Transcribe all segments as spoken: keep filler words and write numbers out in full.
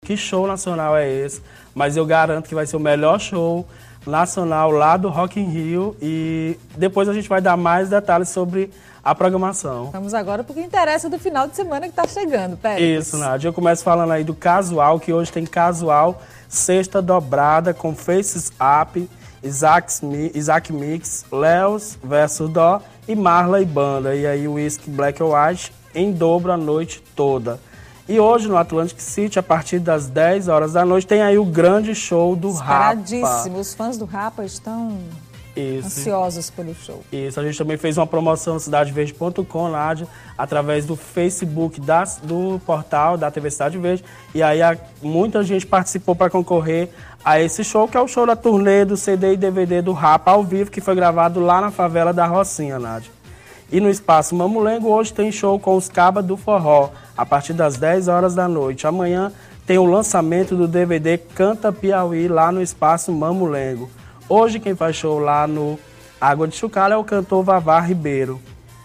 que show nacional é esse, mas eu garanto que vai ser o melhor show nacional lá do Rock in Rio e depois a gente vai dar mais detalhes sobre a programação. Vamos agora porque interessa do final de semana que está chegando, Péricles. Isso, Nádia. Eu começo falando aí do casual, que hoje tem casual, sexta dobrada com Faces Up, Isaac, Isaac Mix, Leos versus Dó e Marla e Banda. E aí o Whisky Black or White em dobro a noite toda. E hoje no Atlantic City, a partir das dez horas da noite, tem aí o grande show do Rapa. Esperadíssimo. Os fãs do Rapa estão Isso. ansiosos pelo show. Isso, a gente também fez uma promoção no cidade verde ponto com, Nádia, através do Facebook da, do portal da T V Cidade Verde. E aí a, muita gente participou para concorrer a esse show, que é o show da turnê do C D e D V D do Rapa ao vivo, que foi gravado lá na favela da Rocinha, Nádia. E no Espaço Mamulengo, hoje tem show com os Cabas do Forró, a partir das dez horas da noite. Amanhã tem o lançamento do D V D Canta Piauí, lá no Espaço Mamulengo. Hoje quem faz show lá no Água de Chucalha é o cantor Vavá Ribeiro.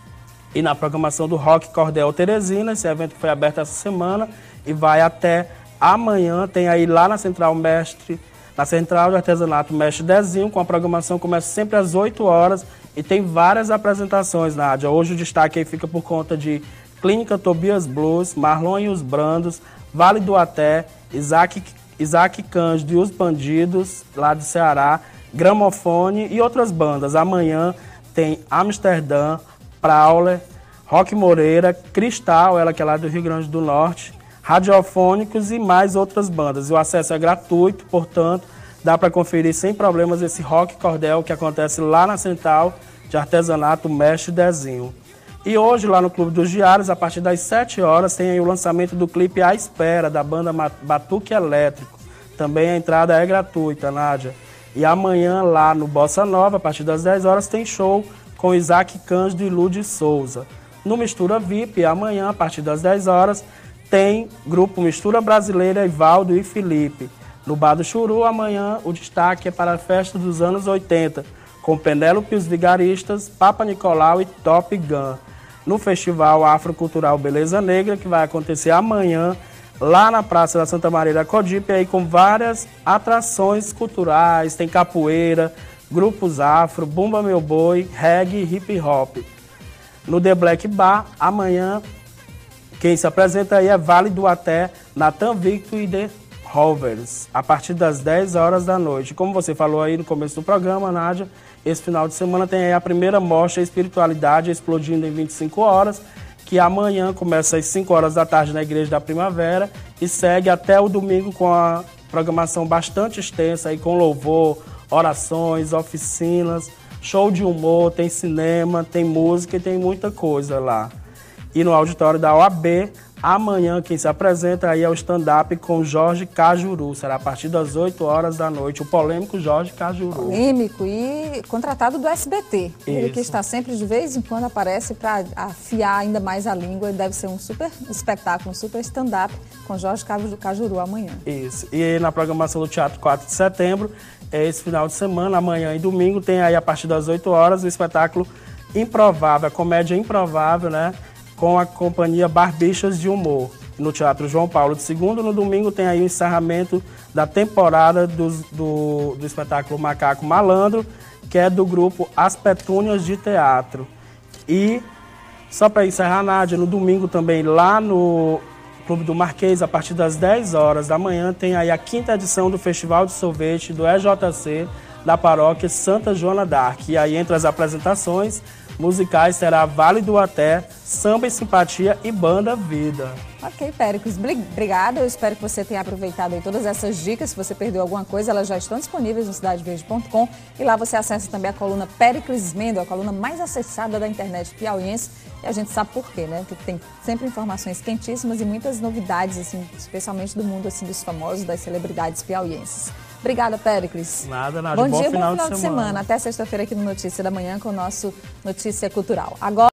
E na programação do Rock Cordel Teresina, esse evento foi aberto essa semana e vai até amanhã. Tem aí lá na Central Mestre, na Central de Artesanato Mestre Dezinho, com a programação começa sempre às oito horas e tem várias apresentações, Nádia. Hoje o destaque aí fica por conta de Clínica Tobias Blues, Marlon e os Brandos, Vale do Até, Isaac, Isaac Cândido e os Bandidos, lá do Ceará, Gramofone e outras bandas. Amanhã tem Amsterdã, Prowler, Rock Moreira, Cristal, ela que é lá do Rio Grande do Norte, Radiofônicos e mais outras bandas. E o acesso é gratuito, portanto, dá para conferir sem problemas esse Rock Cordel que acontece lá na Central de Artesanato Mestre Dezinho. E hoje, lá no Clube dos Diários, a partir das sete horas, tem aí o lançamento do clipe A Espera, da banda Batuque Elétrico. Também a entrada é gratuita, Nádia. E amanhã, lá no Bossa Nova, a partir das dez horas, tem show com Isaac Cândido e Ludi Souza. No Mistura V I P, amanhã, a partir das dez horas, tem grupo Mistura Brasileira, Ivaldo e Felipe. No Bar do Churu, amanhã, o destaque é para a festa dos anos oitenta, com Penélope e os Vigaristas, Papa Nicolau e Top Gun. No Festival Afrocultural Beleza Negra, que vai acontecer amanhã, lá na Praça da Santa Maria da Codipe, aí com várias atrações culturais, tem capoeira, grupos afro, Bumba Meu Boi, reggae e hip hop. No The Black Bar, amanhã, quem se apresenta aí é Vale do Até, Nathan Victor e The Rovers, a partir das dez horas da noite. Como você falou aí no começo do programa, Nádia, esse final de semana tem aí a primeira mostra Espiritualidade Explodindo em vinte e cinco horas, que amanhã começa às cinco horas da tarde na Igreja da Primavera e segue até o domingo com a programação bastante extensa, aí com louvor, orações, oficinas, show de humor, tem cinema, tem música e tem muita coisa lá. E no auditório da O A B, amanhã quem se apresenta aí é o stand-up com Jorge Cajuru. Será a partir das oito horas da noite, o polêmico Jorge Cajuru. Polêmico e contratado do S B T. Isso. Ele que está sempre, de vez em quando, aparece para afiar ainda mais a língua. Deve ser um super espetáculo, um super stand-up com Jorge Cajuru amanhã. Isso. E na programação do Teatro quatro de Setembro, é esse final de semana, amanhã e domingo, tem aí a partir das oito horas o espetáculo Improvável, a comédia Improvável, né? Com a companhia Barbichas de Humor, no Teatro João Paulo de Segundo. No domingo tem aí o encerramento da temporada do, do, do espetáculo Macaco Malandro, que é do grupo As Petúnias de Teatro. E, só para encerrar, Nádia, no domingo também, lá no Clube do Marquês, a partir das dez horas da manhã, tem aí a quinta edição do Festival de Sorvete do E J C, da paróquia Santa Joana d'Arc. E aí, entre as apresentações musicais, terá Vale do Até, Samba e Simpatia e Banda Vida. Ok, Péricles, obrigada. Eu espero que você tenha aproveitado aí todas essas dicas. Se você perdeu alguma coisa, elas já estão disponíveis no cidade verde ponto com e lá você acessa também a coluna Péricles Mendo, a coluna mais acessada da internet piauiense. E a gente sabe por quê, né? Porque tem sempre informações quentíssimas e muitas novidades, assim, especialmente do mundo assim, dos famosos, das celebridades piauienses. Obrigada, Péricles. Nada, nada. Bom, bom dia, final bom final de de semana. semana. Até sexta-feira aqui no Notícia da Manhã com o nosso Notícia Cultural. Agora